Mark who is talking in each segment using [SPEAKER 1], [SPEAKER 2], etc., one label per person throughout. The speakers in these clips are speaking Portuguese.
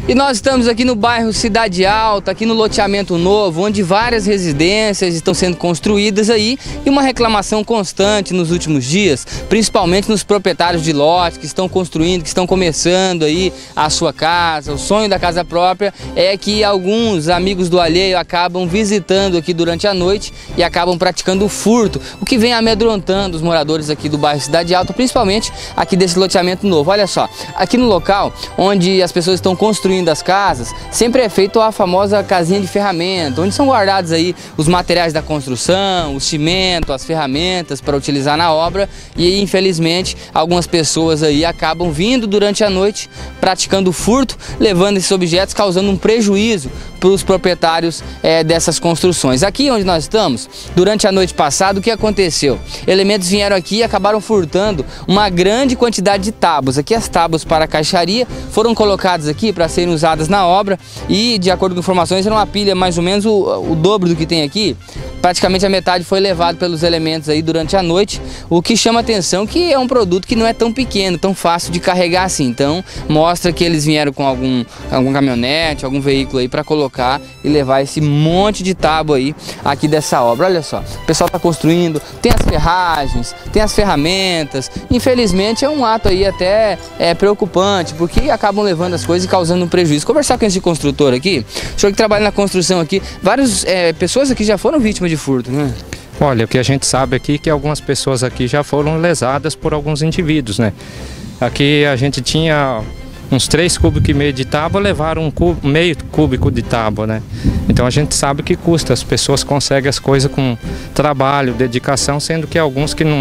[SPEAKER 1] E nós estamos aqui no bairro Cidade Alta, aqui no loteamento novo, onde várias residências estão sendo construídas aí e uma reclamação constante nos últimos dias, principalmente nos proprietários de lotes que estão construindo, que estão começando aí a sua casa. O sonho da casa própria é que alguns amigos do alheio acabam visitando aqui durante a noite e acabam praticando o furto, o que vem amedrontando os moradores aqui do bairro Cidade Alta, principalmente aqui desse loteamento novo. Olha só, aqui no local onde as pessoas estão construindo das casas, sempre é feito a famosa casinha de ferramenta, onde são guardados aí os materiais da construção, o cimento, as ferramentas para utilizar na obra, e infelizmente algumas pessoas aí acabam vindo durante a noite, praticando furto, levando esses objetos, causando um prejuízo para os proprietários dessas construções. Aqui onde nós estamos, durante a noite passada, o que aconteceu? Elementos vieram aqui e acabaram furtando uma grande quantidade de tábuas. Aqui as tábuas para a caixaria foram colocadas aqui para serem usadas na obra e, de acordo com informações, era uma pilha mais ou menos o dobro do que tem aqui. Praticamente a metade foi levado pelos elementos aí durante a noite, o que chama atenção que é um produto que não é tão pequeno, tão fácil de carregar assim. Então mostra que eles vieram com algum caminhonete, algum veículo aí para colocar e levar esse monte de tábua aí aqui dessa obra. Olha só, o pessoal está construindo, tem as ferragens, tem as ferramentas. Infelizmente é um ato aí até preocupante, porque acabam levando as coisas e causando um prejuízo. Conversar com esse construtor aqui, o senhor que trabalha na construção aqui, várias pessoas aqui já foram vítimas de furto, né?
[SPEAKER 2] Olha, o que a gente sabe aqui é que algumas pessoas aqui já foram lesadas por alguns indivíduos, né? Aqui a gente tinha uns 3,5 cúbicos de tábua, levaram meio cúbico de tábua, né? Então a gente sabe que custa, as pessoas conseguem as coisas com trabalho, dedicação, sendo que alguns que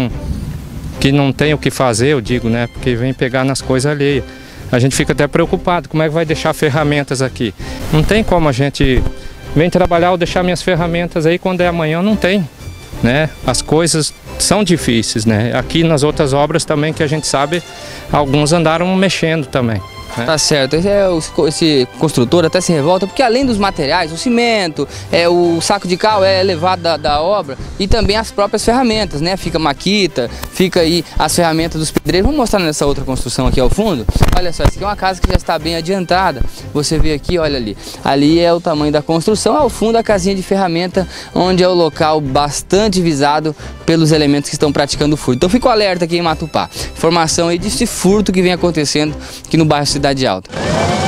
[SPEAKER 2] não tem o que fazer, eu digo, né? Porque vem pegar nas coisas alheias. A gente fica até preocupado, como é que vai deixar ferramentas aqui? Não tem como a gente vem trabalhar ou deixar minhas ferramentas aí quando é amanhã, não tem, né? As coisas são difíceis, né? Aqui nas outras obras também que a gente sabe, alguns andaram mexendo também.
[SPEAKER 1] Tá certo, esse construtor até se revolta porque além dos materiais, o cimento, o saco de cal é levado da obra e também as próprias ferramentas, né? Fica maquita, fica aí as ferramentas dos pedreiros. Vamos mostrar nessa outra construção aqui ao fundo. Olha só, essa aqui é uma casa que já está bem adiantada. Você vê aqui, olha ali. Ali é o tamanho da construção, ao fundo a casinha de ferramenta, onde é o local bastante visado pelos elementos que estão praticando furto. Então fico alerta aqui em Matupá. Informação aí desse furto que vem acontecendo aqui no bairro Cidade Alta.